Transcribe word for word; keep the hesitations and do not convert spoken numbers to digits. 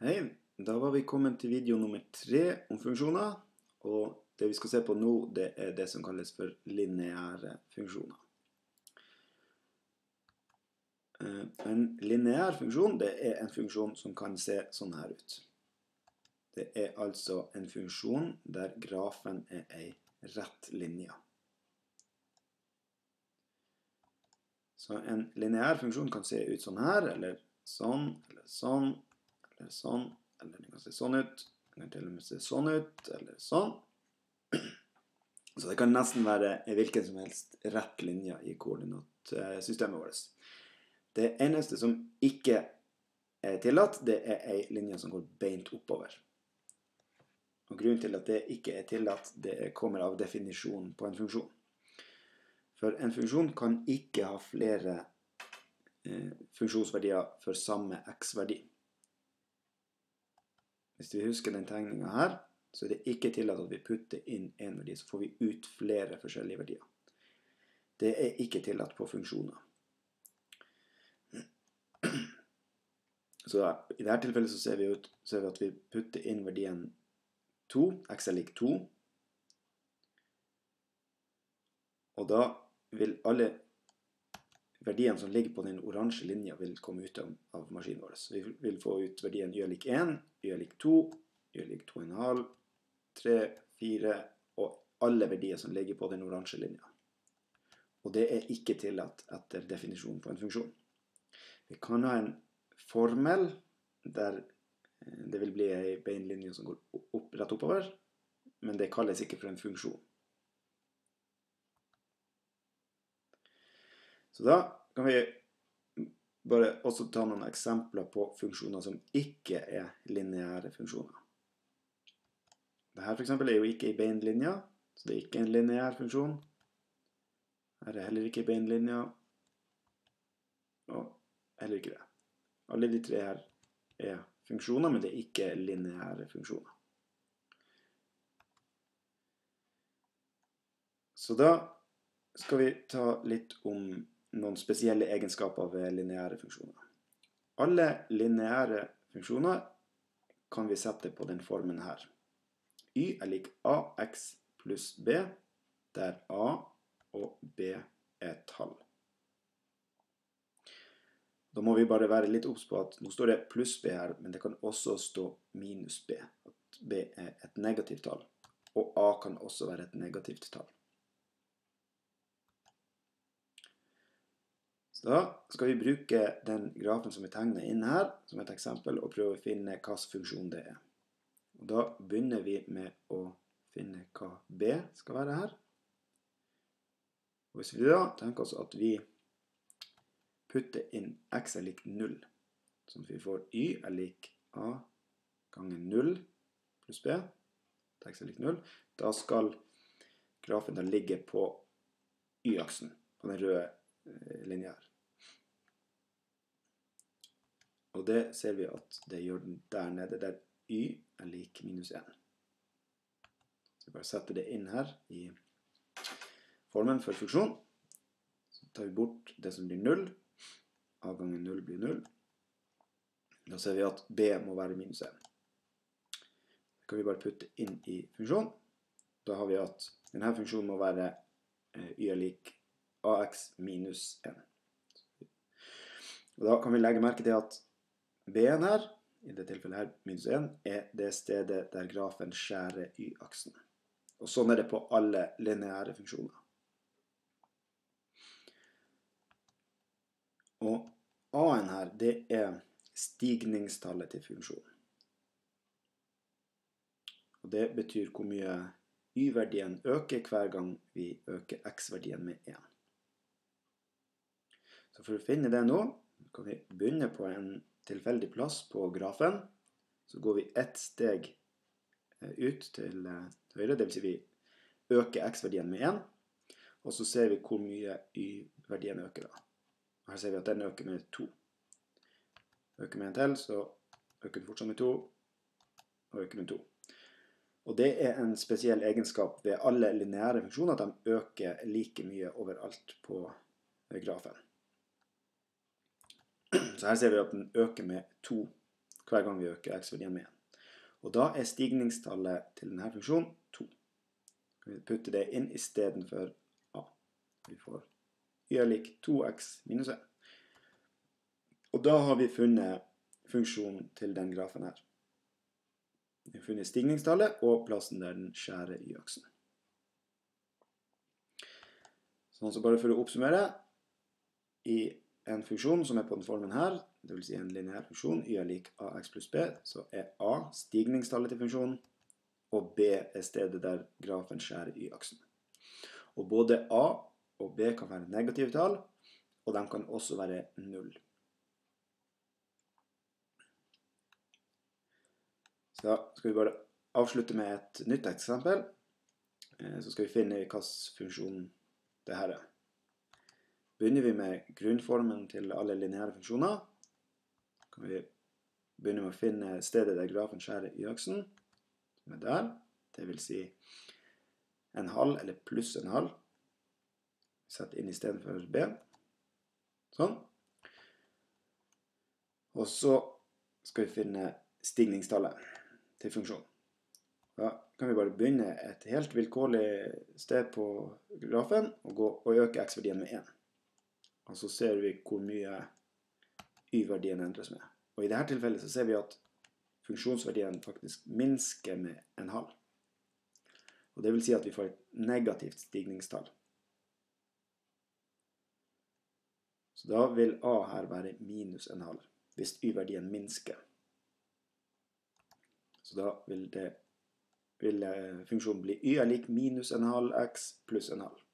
Hei, da var vi kommet til video nummer tre om funksjoner, og det vi skal se på nå, det er det som kalles for lineære funksjoner. En lineær funksjon, det er en funksjon som kan se sånn her ut. Det er altså en funksjon der grafen er en rett linje. Så en lineær funksjon kan se ut sånn her, eller sånn, eller sånn, eller sånn, eller den kan se sånn ut, den kan til og med se sånn ut, eller sånn. Så det kan nesten være hvilken som helst rett linje i koordinatsystemet vårt. Det eneste som ikke er tillatt, det er en linje som går beint oppover. Og grunnen til at det ikke er tillatt, det kommer av definisjonen på en funksjon. For en funksjon kan ikke ha flere eh, funksjonsverdier for samme x-verdi. Hvis vi husker den tegningen her, så er det ikke tillatt at vi putter inn en verdi, så får vi ut flere forskjellige verdier. Det er ikke tillatt på funksjoner. Så i dette tilfellet så ser vi, ut, ser vi at vi putter inn verdien to, x er lik to. Og da vil alle verdiene som ligger på den oransje linjen vil komme ut av maskinen vår. Så vi vil få ut verdien y er lik en, y er lik to, y er lik to komma fem, tre, fire, og alle verdier som ligger på den oransje linjen. Og det er ikke tillatt etter definisjonen på en funksjon. Vi kan ha en formel der det vil bli en beinlinje som går opp, rett oppover, men det kalles ikke for en funksjon. Så da kan vi bare også ta noen eksempler på funksjoner som ikke er lineære funksjoner. Dette for eksempel er jo ikke en beinlinje, så det er ikke en lineær funksjon. Her er heller ikke en beinlinje, og heller ikke det. Alle de tre her er funksjoner, men det er ikke lineære funksjoner. Så da skal vi ta litt om noen spesielle egenskaper ved lineære funksjoner. Alle lineære funksjoner kan vi sette på den formen her. Y er lik ax pluss b, der a og b er tall. Da må vi bare være litt obs på at nå står det pluss b her, men det kan også stå minus b. At b er et negativt tall, og a kan også være et negativt tall. Så da skal vi bruke den grafen som vi tegner inn her, som et eksempel, og prøve å finne hva funksjon det er. Og da begynner vi med å finne hva b skal være her. Og hvis vi da tenker oss at vi putter inn x er lik null, så vi får y er lik a ganger null pluss b, x er lik null, da skal grafen da ligge på y-aksen, på den røde linjen her. Og det ser vi at det gjør den der nede, der y er lik minus en. Så vi bare setter det inn her i formen for funksjon. Så tar vi bort det som blir null. A ganger null blir null. Da ser vi at b må være minus en. Det kan vi bare putte inn i funksjon. Da har vi at denne funksjonen må være y er lik ax minus en. Og da kan vi legge merke til at b-en her, i det tilfellet her minus en, er det stedet der grafen skjærer y-aksen. Og sånn er det på alle lineære funksjoner. Og a-en her, det er stigningstallet til funksjonen. Og det betyr hvor mye y-verdien øker hver gang vi øker x-verdien med en. Så for å finne det nå, kan vi begynne på en tilfeldig plass på grafen. Så går vi ett steg ut til høyre, det vil si vi øker x-verdien med en. Og så ser vi hvor mye y-verdien øker da. Her ser vi at den øker med to. Øker med en til, så øker den fortsatt med to, og øker med to. Og det er en spesiell egenskap ved alle lineære funksjoner, at de øker like mye overalt på grafen. Så her ser vi at den øker med to hver gang vi øker x-verdien med en. Og da er stigningstallet til denne funksjonen to. Vi putter det inn i stedet for a. Vi får y er lik to x minus en. Og da har vi funnet funksjonen til den grafen her. Vi har funnet stigningstallet og plassen der den skjærer y-aksen. Sånn, så bare for å oppsummere, i en funksjon som er på den formen her, det vil si en lineær funksjon, y er lik ax pluss b, så er a stigningstallet til funksjonen, og b er stedet der grafen skjærer y-aksen. Og både a og b kan være negative tall, og de kan også være null. Så da skal vi bare avslutte med et nytt eksempel. Så skal vi finne hvilken funksjon det her er. Begynner vi med grunnformen til alle lineære funksjoner, kan vi begynne med å finne stedet der grafen skjærer y-aksen, som er der, det vil si en halv eller pluss en halv. Sett inn i stedet for b. Sånn. Og så skal vi finne stigningstallet til funksjonen. Da kan vi bare begynne et helt vilkårlig sted på grafen og, gå, og øke x-verdien med en. Og så ser vi hvor mye y-verdien endres med. Og i dette tilfellet så ser vi at funksjonsverdien faktisk minsker med en halv. Og det vil si at vi får et negativt stigningstall. Så da vil a her være minus en halv, hvis y-verdien minsker. Så da vil, det, vil funksjonen bli y er lik minus en halv x pluss en halv.